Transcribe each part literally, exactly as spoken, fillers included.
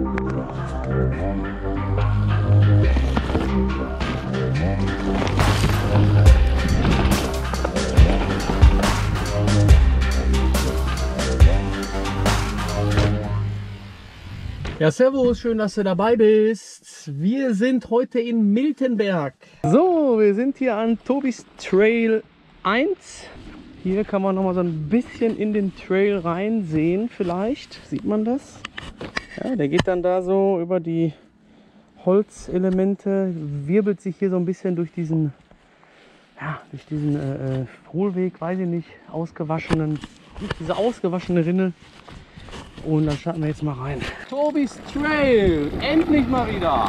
Ja, servus, schön, dass du dabei bist. Wir sind heute in Miltenberg. So, wir sind hier an Tobis Trail eins. Hier kann man noch mal so ein bisschen in den Trail reinsehen, vielleicht. Sieht man das? Ja, der geht dann da so über die Holzelemente, wirbelt sich hier so ein bisschen durch diesen, ja, durch diesen äh, Hohlweg, weiß ich nicht, ausgewaschenen, diese ausgewaschene Rinne. Und dann starten wir jetzt mal rein. Tobis Trail, endlich mal wieder.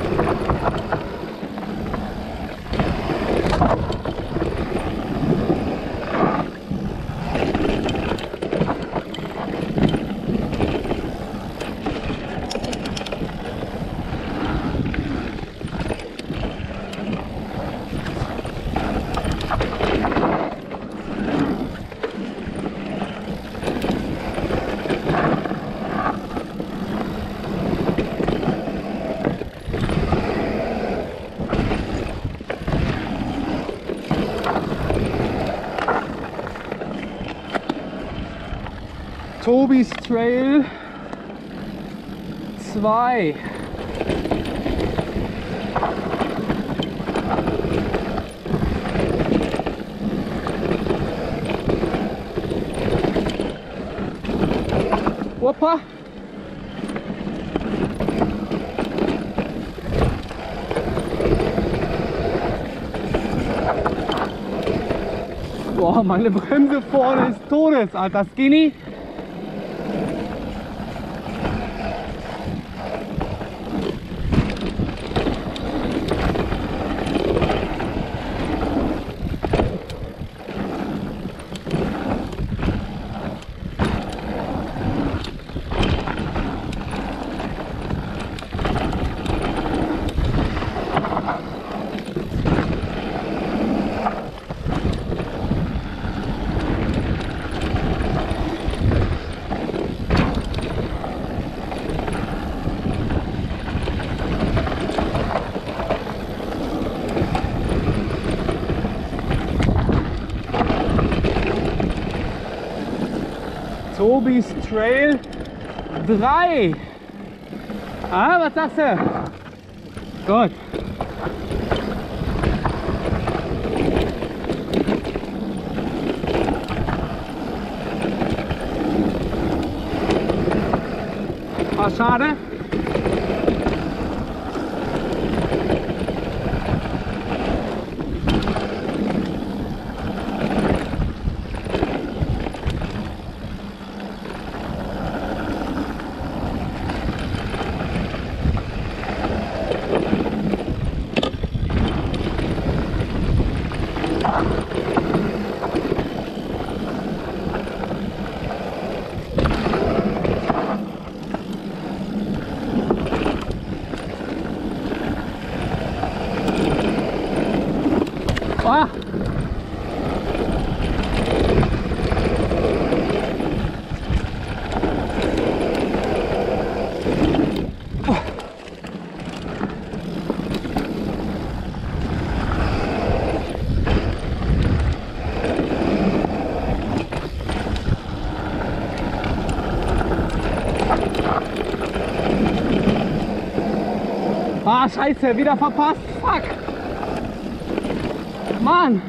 Tobis Trail zwei. Opa! Boah, meine Bremse vorne ist todes, alter Skinny. Tobis Trail drei. Ah, was sagst du? Gut. Ah, schade. Ah. Ah, scheiße, wieder verpasst. Fuck. Mann.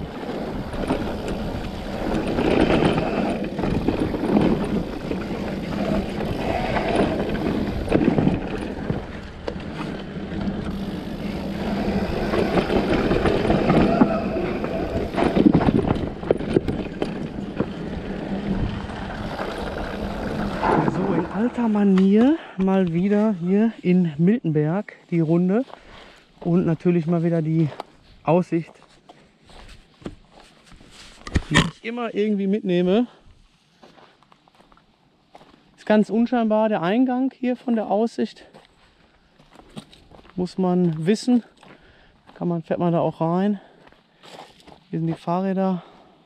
So, in alter Manier mal wieder hier in Miltenberg die Runde und natürlich mal wieder die Aussicht, die ich immer irgendwie mitnehme. Ist ganz unscheinbar der Eingang hier von der Aussicht. Muss man wissen. Kann man, fährt man da auch rein. Hier sind die Fahrräder.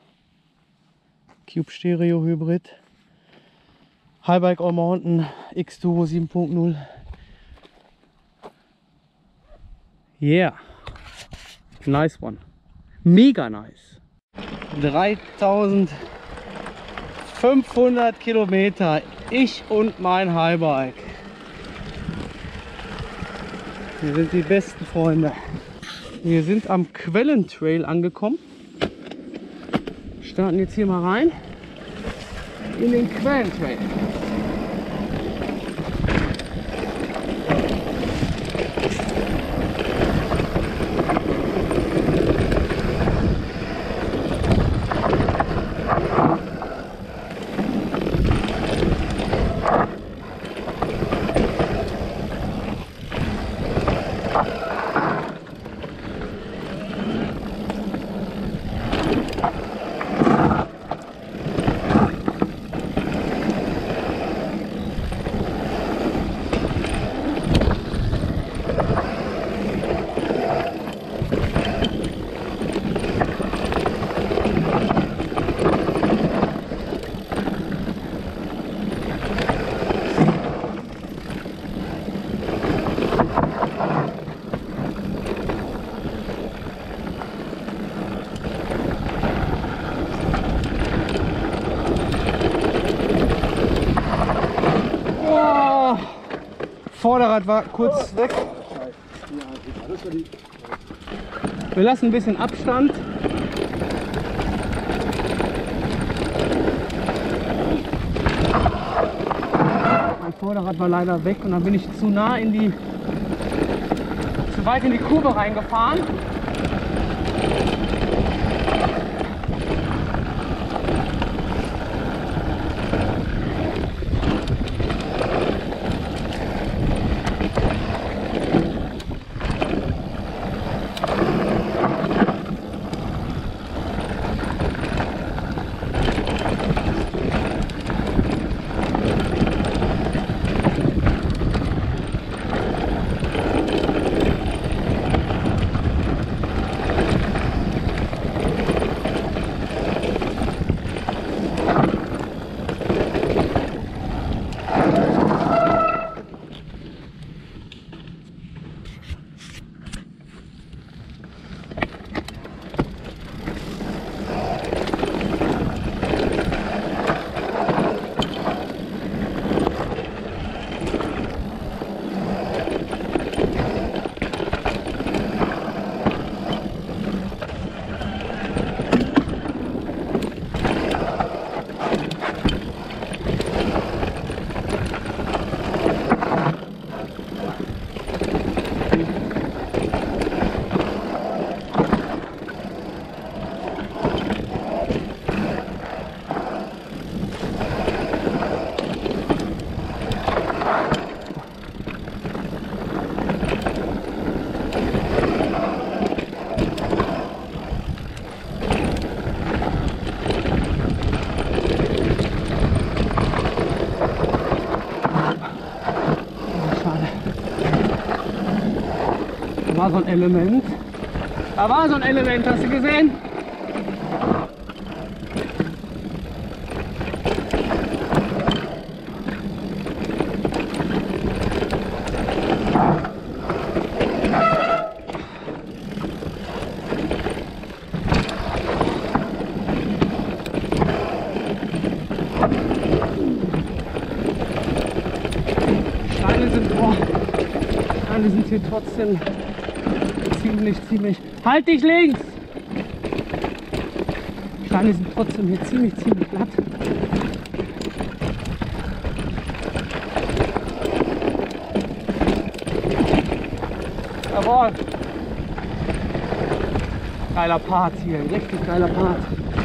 Cube Stereo Hybrid. Highbike All Mountain X Turbo sieben Punkt null Yeah. Nice one. Mega nice. dreitausendfünfhundert Kilometer. Ich und mein Highbike. Wir sind die besten Freunde. Wir sind am Quellentrail angekommen. Starten jetzt hier mal rein in den Quellentrail. Vorderrad war kurz weg. Wir lassen ein bisschen Abstand. Mein Vorderrad war leider weg und dann bin ich zu nah in die, zu weit in die Kurve reingefahren. Da war so ein Element. Da war so ein Element, hast du gesehen? Steine sind, oh, Steine sind hier trotzdem ziemlich, ziemlich... Halt dich links! Steine sind trotzdem hier ziemlich, ziemlich glatt. Jawohl! Geiler Part hier, richtig geiler Part.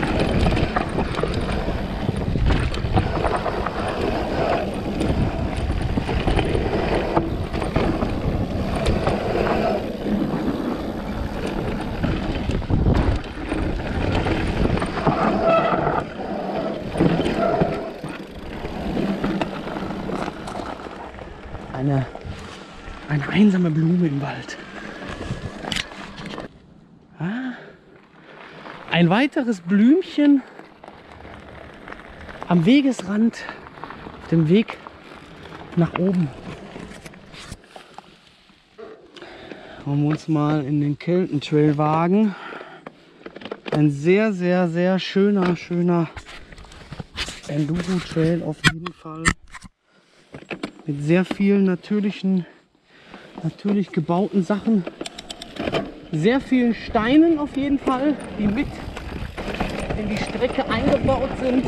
Eine, eine einsame Blume im Wald. Ah, ein weiteres Blümchen am Wegesrand, auf dem Weg nach oben. Wollen wir uns mal in den Kelton Trail wagen. Ein sehr, sehr, sehr schöner, schöner Enduro Trail auf jeden Fall. Mit sehr vielen natürlichen, natürlich gebauten Sachen. Sehr vielen Steinen auf jeden Fall, die mit in die Strecke eingebaut sind.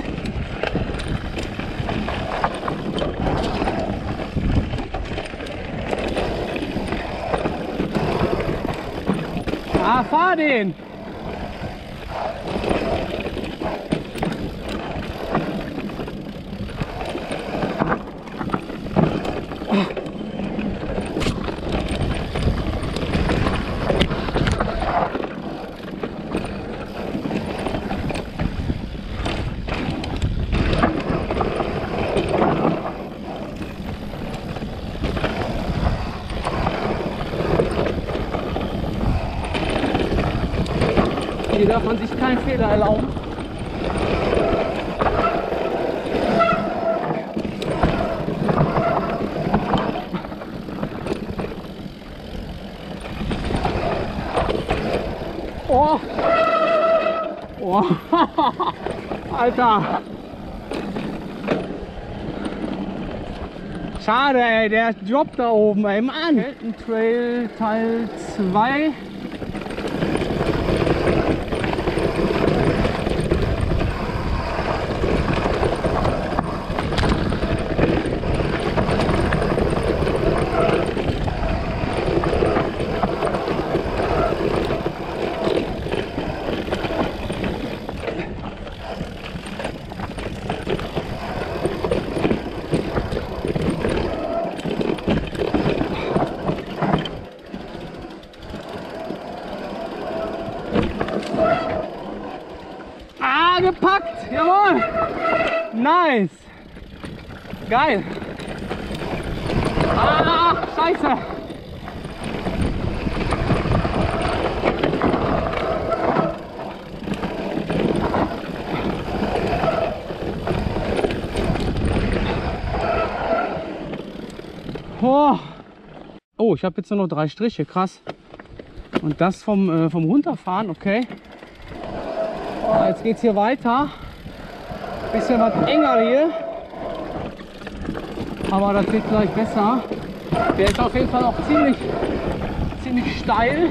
Ah, fahr den! Hier darf man sich keinen Fehler erlauben. Oh! Oh! Alter! Schade, ey, der Job da oben, ey, Mann! Kelton Trail Teil zwei. Ah, gepackt! Jawohl! Nice! Geil! Ah, scheiße! Oh, oh, ich habe jetzt nur noch drei Striche, krass. Und das vom, äh, vom Runterfahren, okay. Oh, jetzt geht es hier weiter. Bisschen was enger hier. Aber das wird gleich besser. Der ist auf jeden Fall auch ziemlich, ziemlich steil.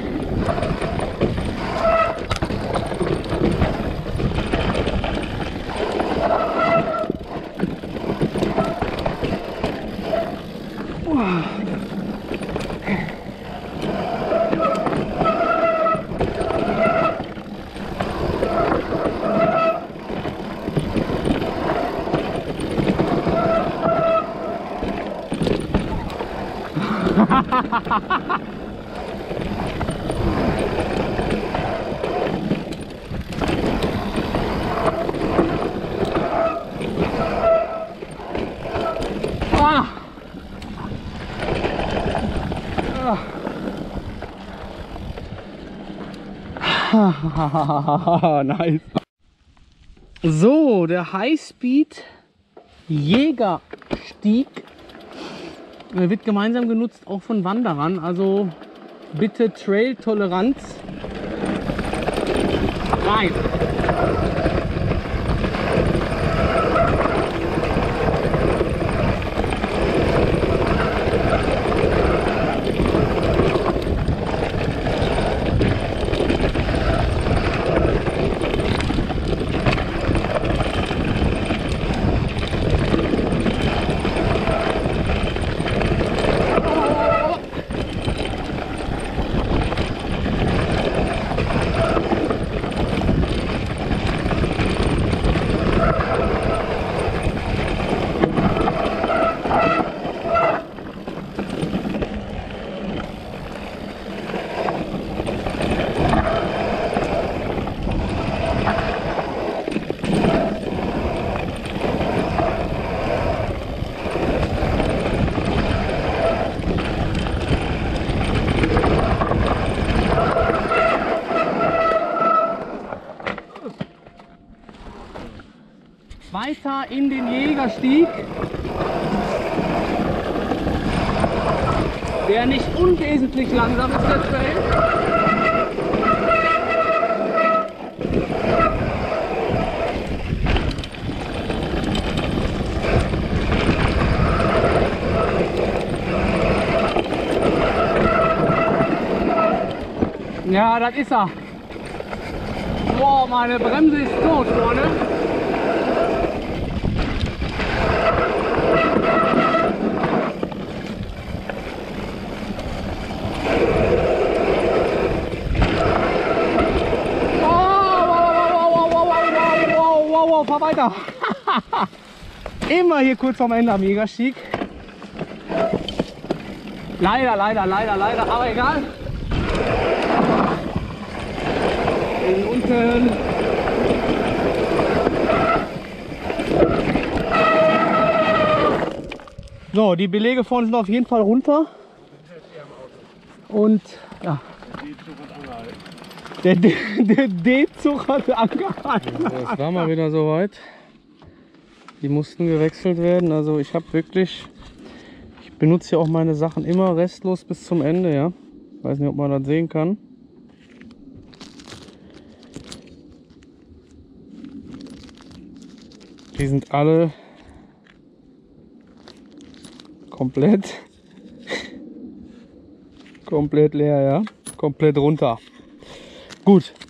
Ah. Ah. Nice. So, der Highspeed Jägerstieg wird gemeinsam genutzt, auch von Wanderern. Also bitte Trail-Toleranz. Rein. Weiter in den Jägerstieg. der nicht unwesentlich langsam ist, der Trail. Ja, das ist er. Boah, meine Bremse ist tot vorne. Wow, fahr weiter. Immer hier kurz vorm Ende am Jägerstieg. Leider, leider, leider, leider, aber egal. Und unten. So, die Belege vorne sind auf jeden Fall runter. Und ja. Der D-Zug hat angehalten. Also es war mal wieder soweit. Die mussten gewechselt werden. Also ich habe wirklich, ich benutze ja auch meine Sachen immer restlos bis zum Ende. Ja, weiß nicht, ob man das sehen kann. Die sind alle komplett, komplett leer, ja, komplett runter. Gut,